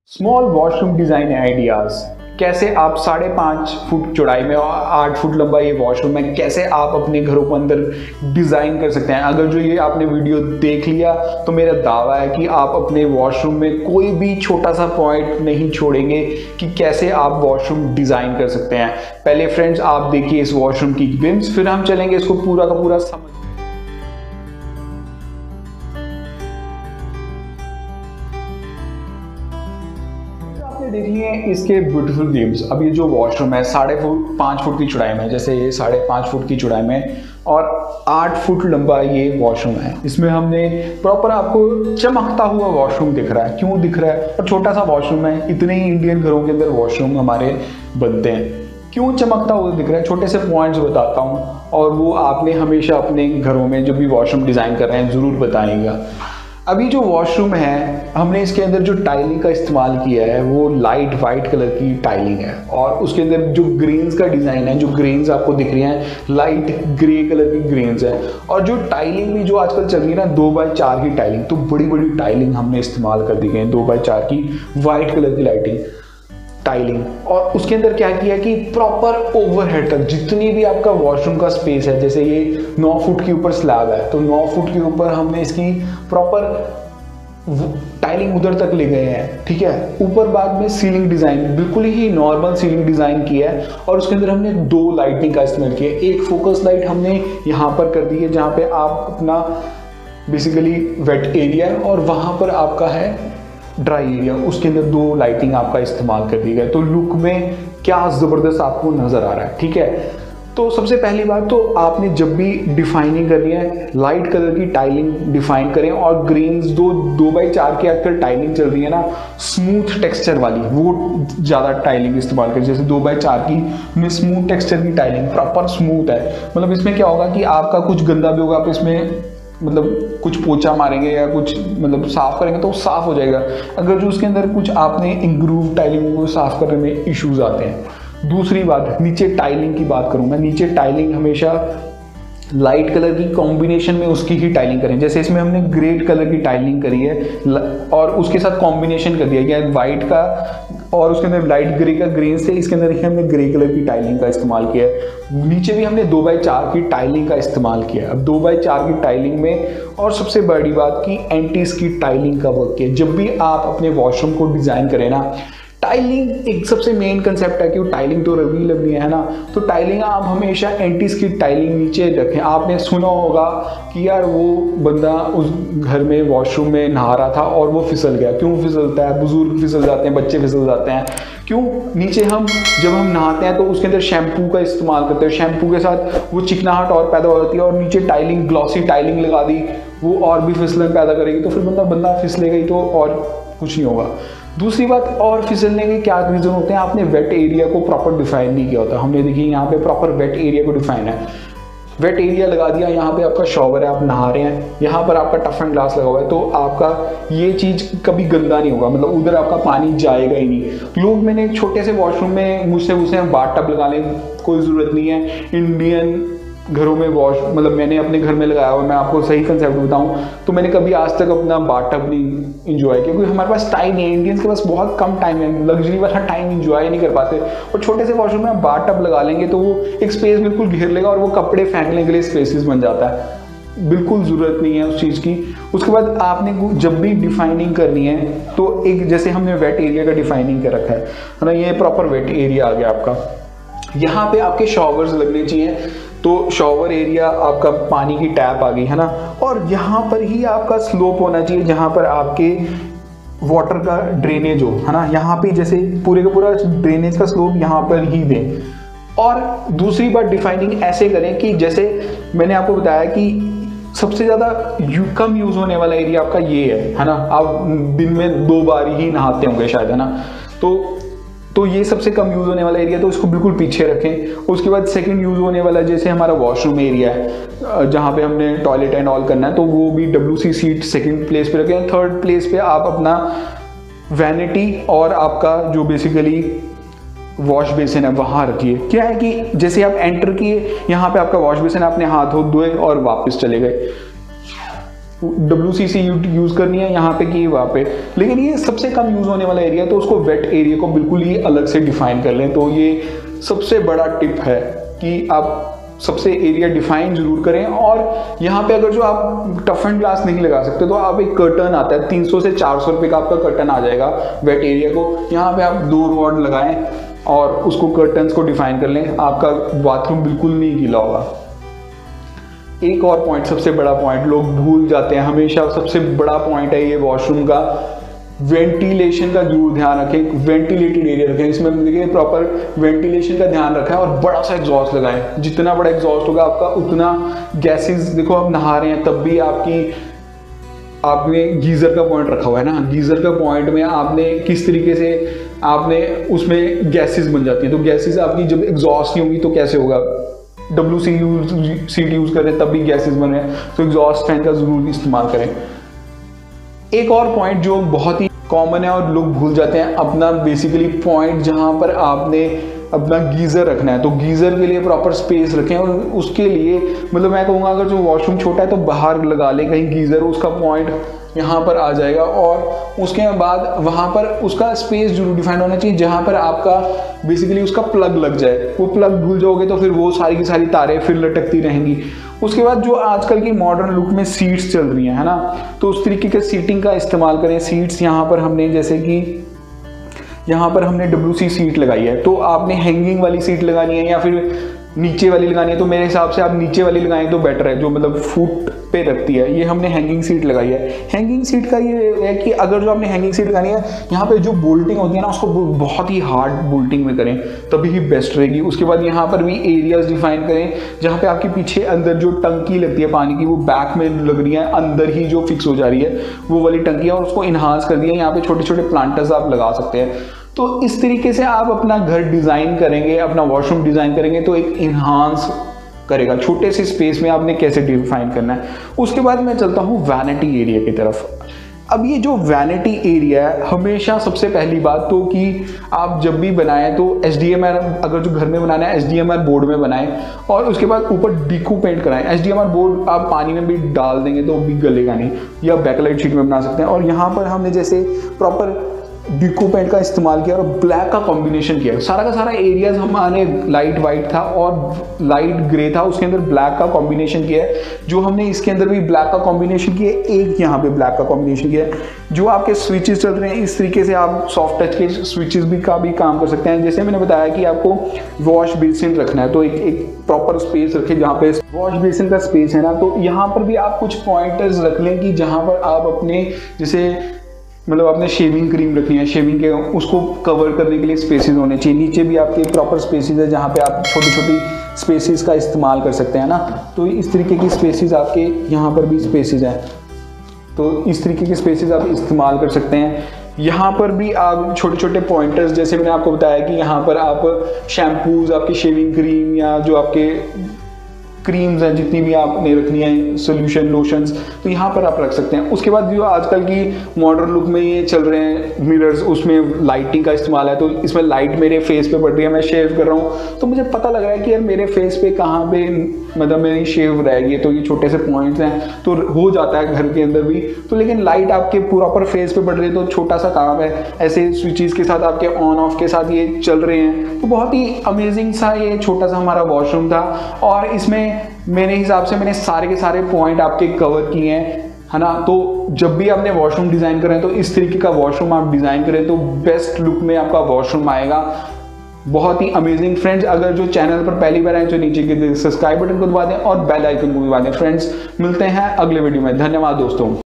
Small washroom design ideas. कैसे आप 5.5 foot चौड़ाई में और 8 फुट लंबा ये वॉशरूम है, कैसे आप अपने घरों को अंदर डिज़ाइन कर सकते हैं। अगर जो ये आपने वीडियो देख लिया तो मेरा दावा है कि आप अपने वॉशरूम में कोई भी छोटा सा पॉइंट नहीं छोड़ेंगे कि कैसे आप वॉशरूम डिज़ाइन कर सकते हैं। पहले फ्रेंड्स आप देखिए इस वॉशरूम की बिम्स, फिर हम चलेंगे इसको पूरा का पूरा समझ। देखिए इसके ब्यूटीफुल बीम्स। अब ये जो वॉशरूम है 5.5 फुट की चौड़ाई में, जैसे ये 5.5 फुट की चौड़ाई में और 8 फुट लंबा ये वॉशरूम है। इसमें हमने प्रॉपर आपको चमकता हुआ वॉशरूम दिख रहा है। क्यों दिख रहा है? और छोटा सा वॉशरूम है, इतने ही इंडियन घरों के अंदर वॉशरूम हमारे बनते हैं। क्यों चमकता हुआ दिख रहा है? छोटे से पॉइंट्स बताता हूँ और वो आपने हमेशा अपने घरों में जो भी वॉशरूम डिज़ाइन कर रहे हैं ज़रूर बताइएगा। अभी जो वॉशरूम है हमने इसके अंदर जो टाइलिंग का इस्तेमाल किया है वो लाइट वाइट कलर की टाइलिंग है और उसके अंदर जो ग्रेन्स का डिज़ाइन है, जो ग्रेन्स आपको दिख रही हैं लाइट ग्रे कलर की ग्रेन्स है। और जो टाइलिंग भी जो आजकल चल रही है ना 2x4 की टाइलिंग, तो बड़ी बड़ी टाइलिंग हमने इस्तेमाल कर दी गई है 2x4 की वाइट कलर की टाइलिंग। और उसके अंदर क्या किया कि प्रॉपर ओवरहेड तक जितनी भी आपका वॉशरूम का स्पेस है, जैसे ये 9 फुट के ऊपर स्लैब है तो 9 फुट के ऊपर हमने इसकी प्रॉपर टाइलिंग उधर तक ले गए हैं। ठीक है, ऊपर बाद में सीलिंग डिजाइन बिल्कुल ही नॉर्मल सीलिंग डिजाइन किया है और उसके अंदर हमने 2 लाइटिंग का इस्तेमाल किया। एक फोकस लाइट हमने यहाँ पर कर दी है जहाँ पे आप अपना बेसिकली वेट एरिया है और वहाँ पर आपका है ड्राई एरिया, उसके अंदर 2 लाइटिंग आपका इस्तेमाल कर दी गई। तो लुक में क्या ज़बरदस्त आपको नज़र आ रहा है। ठीक है, तो सबसे पहली बात तो आपने जब भी डिफाइनिंग करनी है लाइट कलर की टाइलिंग डिफाइन करें और ग्रेन्स 2x4 की आजकल टाइलिंग चल रही है ना स्मूथ टेक्सचर वाली, वो ज़्यादा टाइलिंग इस्तेमाल करें। जैसे 2x4 की में स्मूथ टेक्सचर की टाइलिंग प्रॉपर स्मूथ है। मतलब इसमें क्या होगा कि आपका कुछ गंदा भी होगा, आप इसमें मतलब कुछ पोछा मारेंगे या कुछ मतलब साफ करेंगे तो वो साफ हो जाएगा। अगर जो उसके अंदर कुछ आपने इंग्रूव टाइलिंग को साफ करने में इश्यूज आते हैं। दूसरी बात, नीचे टाइलिंग की बात करूँ मैं, नीचे टाइलिंग हमेशा लाइट कलर की कॉम्बिनेशन में उसकी ही टाइलिंग करें। जैसे इसमें हमने ग्रे कलर की टाइलिंग करी है और उसके साथ कॉम्बिनेशन कर दिया गया वाइट का और उसके अंदर लाइट ग्रे का ग्रेन से इसके अंदर ही हमने ग्रे कलर की टाइलिंग का इस्तेमाल किया है। नीचे भी हमने 2x4 की टाइलिंग का इस्तेमाल किया है। अब 2x4 की टाइलिंग में और सबसे बड़ी बात की एंटी स्किड टाइलिंग का वर्क किया। जब भी आप अपने वॉशरूम को डिज़ाइन करें ना, टाइलिंग एक सबसे मेन कंसेप्ट है कि वो टाइलिंग तो रवि लगनी है ना, तो टाइलिंग आप हमेशा एंटी स्किड टाइलिंग नीचे रखें। आपने सुना होगा कि यार वो बंदा उस घर में वॉशरूम में नहा रहा था और वो फिसल गया। क्यों फिसलता है? बुजुर्ग फिसल जाते हैं, बच्चे फिसल जाते हैं। क्यों? नीचे जब हम नहाते हैं तो उसके अंदर शैम्पू का इस्तेमाल करते हैं, शैम्पू के साथ वो चिकनाहट और पैदा हो जाती है और नीचे टाइलिंग ग्लॉसी टाइलिंग लगा दी, वो और भी फिसलन पैदा करेगी तो फिर बंदा फिसलेगा ही तो और कुछ नहीं होगा। दूसरी बात, और फिसलने के क्या रीज़न होते हैं, आपने वेट एरिया को प्रॉपर डिफाइन नहीं किया होता। हमने देखिए यहाँ पे प्रॉपर वेट एरिया को डिफाइन है, वेट एरिया लगा दिया। यहाँ पे आपका शॉवर है, आप नहा रहे हैं, यहाँ पर आपका टफ एंड ग्लास लगा हुआ है तो आपका ये चीज़ कभी गंदा नहीं होगा, मतलब उधर आपका पानी जाएगा ही नहीं। लोग मैंने छोटे से वॉशरूम में मुझसे पूछते हैं बाथ टब लगा लें, कोई ज़रूरत नहीं है। इंडियन घरों में मतलब मैंने अपने घर में लगाया हुआ, मैं आपको सही कंसेप्ट बताऊं तो मैंने कभी आज तक अपना बाथ टब नहीं इंजॉय किया क्योंकि हमारे पास टाइम नहीं है। इंडियंस के पास बहुत कम टाइम है, लग्जरी वाला टाइम इंजॉय नहीं कर पाते। और छोटे से वॉशरूम में बाथ टब लगा लेंगे तो वो एक स्पेस बिल्कुल घेर लेगा और वो कपड़े फेंकने के लिए स्पेसिस बन जाता है। बिल्कुल ज़रूरत नहीं है उस चीज़ की। उसके बाद आपने जब भी डिफाइनिंग करनी है तो एक जैसे हमने वेट एरिया का डिफाइनिंग कर रखा है ना, ये प्रॉपर वेट एरिया आ गया आपका। यहाँ पे आपके शॉवर्स लगने चाहिए तो शॉवर एरिया आपका पानी की टैप आ गई है ना, और यहाँ पर ही आपका स्लोप होना चाहिए जहाँ पर आपके वाटर का ड्रेनेज हो, है ना। यहाँ पे जैसे पूरे का पूरा ड्रेनेज का स्लोप यहाँ पर ही दें। और दूसरी बात, डिफाइनिंग ऐसे करें कि जैसे मैंने आपको बताया कि सबसे ज़्यादा कम यूज़ होने वाला एरिया आपका ये है ना। आप दिन में 2 बार ही नहाते होंगे शायद, है ना, तो ये सबसे कम यूज़ होने वाला एरिया, तो इसको बिल्कुल पीछे रखें। उसके बाद सेकंड यूज़ होने वाला जैसे हमारा वॉशरूम एरिया है जहाँ पे हमने टॉयलेट एंड ऑल करना है तो वो भी WC सीट सेकंड प्लेस पे रखें। थर्ड प्लेस पे आप अपना वैनिटी और आपका जो बेसिकली वॉश बेसिन है वहाँ रखिए। क्या है कि जैसे आप एंटर किए यहाँ पे आपका वॉश बेसिन, आपने हाथ धोए और वापस चले गए। WCC यूज़ करनी है यहाँ पे कि वहाँ पे, लेकिन ये सबसे कम यूज़ होने वाला एरिया है, तो उसको वेट एरिया को बिल्कुल ही अलग से डिफाइन कर लें। तो ये सबसे बड़ा टिप है कि आप सबसे एरिया डिफाइन जरूर करें। और यहाँ पे अगर जो आप टफ एंड ग्लास नहीं लगा सकते तो आप एक कर्टन आता है 300 से 400 रुपये का आपका कर्टन आ जाएगा वेट एरिया को, यहाँ पे आप 2 रॉड लगाएं और उसको कर्टन्स को डिफाइन कर लें, आपका बाथरूम बिल्कुल नहीं गीला होगा। एक और पॉइंट, सबसे बड़ा पॉइंट लोग भूल जाते हैं हमेशा, सबसे बड़ा पॉइंट है ये वॉशरूम का, वेंटिलेशन का जरूर ध्यान रखें, वेंटिलेटेड एरिया रखें। इसमें देखिए प्रॉपर वेंटिलेशन का ध्यान रखा है और बड़ा सा एग्जॉस्ट लगाएं। जितना बड़ा एग्जॉस्ट होगा आपका उतना गैसेस, देखो आप नहा रहे हैं तब भी आपने गीज़र का पॉइंट रखा हुआ है ना, गीज़र का पॉइंट में आपने किस तरीके से आपने उसमें गैसेस बन जाती हैं, तो गैसेस आपकी जब एग्जॉस्ट नहीं होंगी तो कैसे होगा। WCC यूज़ करें तब भी गैसेस बन रहे हैं, तो एग्जॉस्ट फैन का ज़रूर इस्तेमाल करें। एक और पॉइंट जो बहुत ही कॉमन है और लोग भूल जाते हैं, अपना बेसिकली पॉइंट जहाँ पर आपने अपना गीज़र रखना है, तो गीज़र के लिए प्रॉपर स्पेस रखें। और उसके लिए मतलब मैं कहूँगा अगर जो वॉशरूम छोटा है तो बाहर लगा लें कहीं गीज़र, उसका पॉइंट यहाँ पर आ जाएगा। और उसके बाद वहाँ पर उसका स्पेस जरूर डिफाइंड होना चाहिए जहाँ पर आपका बेसिकली उसका प्लग लग जाए। वो प्लग भूल जाओगे तो फिर वो सारी की सारी तारें फिर लटकती रहेंगी। उसके बाद जो आजकल की मॉडर्न लुक में सीट्स चल रही हैं, है ना, तो उस तरीके के सीटिंग का इस्तेमाल करें। सीट्स यहाँ पर हमने जैसे कि यहाँ पर हमने WC सीट लगाई है, तो आपने हैंगिंग वाली सीट लगानी है या फिर नीचे वाली लगानी है, तो मेरे हिसाब से आप नीचे वाली लगाएं तो बेटर है, जो मतलब फुट पे रखती है। ये हमने हैंगिंग सीट लगाई है। हैंगिंग सीट का ये है कि अगर जो आपने हैंगिंग सीट लगानी है, यहाँ पे जो बोल्टिंग होती है ना उसको बहुत ही हार्ड बोल्टिंग में करें तभी ही बेस्ट रहेगी। उसके बाद यहाँ पर भी एरियाज डिफाइन करें जहाँ पे आपके पीछे अंदर जो टंकी लगती है पानी की, वो बैक में लग रही है, अंदर ही जो फिक्स हो जा रही है वो वाली टंकी है, और उसको इन्हांस कर दिया। यहाँ पे छोटे छोटे प्लांटर्स आप लगा सकते हैं। तो इस तरीके से आप अपना घर डिज़ाइन करेंगे, अपना वॉशरूम डिज़ाइन करेंगे तो एक इन्हांस करेगा। छोटे से स्पेस में आपने कैसे डिफाइन करना है। उसके बाद मैं चलता हूँ वैनिटी एरिया की तरफ। अब ये जो वैनिटी एरिया है, हमेशा सबसे पहली बात तो कि आप जब भी बनाएं तो HDMR, अगर जो घर में बनाना है HDMR बोर्ड में बनाएं, और उसके बाद ऊपर डिको पेंट कराएं। HDMR बोर्ड आप पानी में भी डाल देंगे तो भी गलेगा नहीं, या बैकलाइट शीट में बना सकते हैं। और यहाँ पर हमने जैसे प्रॉपर डिको पेंट का इस्तेमाल किया और ब्लैक का कॉम्बिनेशन किया। सारा का सारा एरियाज हमारे लाइट वाइट था और लाइट ग्रे था, उसके अंदर ब्लैक का कॉम्बिनेशन किया है। जो हमने इसके अंदर भी ब्लैक का कॉम्बिनेशन किया है, एक यहाँ पे ब्लैक का कॉम्बिनेशन किया है। जो आपके स्विचेस चल रहे हैं इस तरीके से आप सॉफ्ट टच के स्विचेस भी का भी काम कर सकते हैं। जैसे मैंने बताया कि आपको वॉश बेसिन रखना है, तो एक प्रॉपर स्पेस रखें जहाँ पे वॉश बेसिन का स्पेस है ना, तो यहाँ पर भी आप कुछ पॉइंटर्स रख लें कि जहाँ पर आप अपने जैसे मतलब आपने शेविंग क्रीम रखनी है, शेविंग के उसको कवर करने के लिए स्पेसेस होने चाहिए। नीचे भी आपके प्रॉपर स्पेसेस है जहाँ पे आप छोटी छोटी स्पेसेस का इस्तेमाल कर सकते हैं ना, तो इस तरीके की स्पेसेस आपके यहाँ पर भी स्पेसेस हैं, तो इस तरीके के स्पेसेस आप इस्तेमाल कर सकते हैं। यहाँ पर भी आप छोटे छोटे पॉइंटर्स, जैसे मैंने आपको बताया कि यहाँ पर आप शैम्पूज, आपकी शेविंग क्रीम या जो आपके क्रीम्स हैं जितनी भी आपने रखनी है, सोल्यूशन लोशंस, तो यहाँ पर आप रख सकते हैं। उसके बाद जो आजकल की मॉडर्न लुक में ये चल रहे हैं मिरर्स, उसमें लाइटिंग का इस्तेमाल है। तो इसमें लाइट मेरे फेस पे पड़ रही है, मैं शेव कर रहा हूँ तो मुझे पता लग रहा है कि यार मेरे फेस पे कहाँ पे मतलब मेरी शेव रहेगी, तो ये छोटे से पॉइंट्स हैं तो हो जाता है घर के अंदर भी। तो लेकिन लाइट आपके प्रॉपर फेस पे पड़ रही है तो छोटा सा काम है, ऐसे स्विचेस के साथ आपके ऑन ऑफ के साथ ये चल रहे हैं। तो बहुत ही अमेजिंग सा ये छोटा सा हमारा वॉशरूम था, और इसमें मेरे हिसाब से मैंने सारे के सारे पॉइंट आपके कवर किए हैं, है ना। तो जब भी आपने वॉशरूम डिज़ाइन करें तो इस तरीके का वॉशरूम आप डिज़ाइन करें तो बेस्ट लुक में आपका वॉशरूम आएगा। बहुत ही अमेजिंग फ्रेंड्स। अगर जो चैनल पर पहली बार आए तो नीचे के सब्सक्राइब बटन को दबा दें और बेल आइकन को भी दबा दें। फ्रेंड्स मिलते हैं अगले वीडियो में। धन्यवाद दोस्तों।